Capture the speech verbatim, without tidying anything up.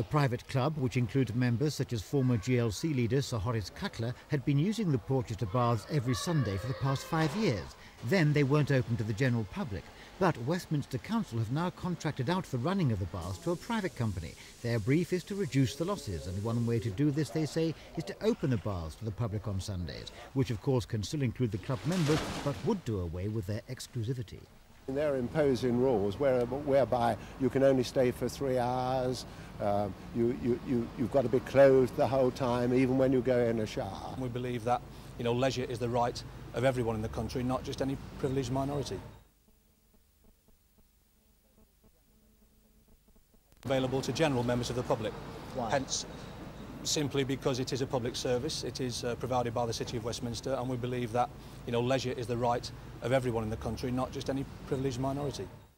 The private club, which included members such as former G L C leader Sir Horace Cutler, had been using the Porchester baths every Sunday for the past five years. Then they weren't open to the general public. But Westminster Council have now contracted out the running of the baths to a private company. Their brief is to reduce the losses, and one way to do this, they say, is to open the baths to the public on Sundays, which of course can still include the club members, but would do away with their exclusivity. They're imposing rules where, whereby you can only stay for three hours, um, you, you, you, you've got to be clothed the whole time, even when you go in a shower. We believe that, you know, leisure is the right of everyone in the country, not just any privileged minority. Available to general members of the public. Why? Hence, simply because it is a public service, it is uh, provided by the City of Westminster, and we believe that, you know, leisure is the right of everyone in the country, not just any privileged minority.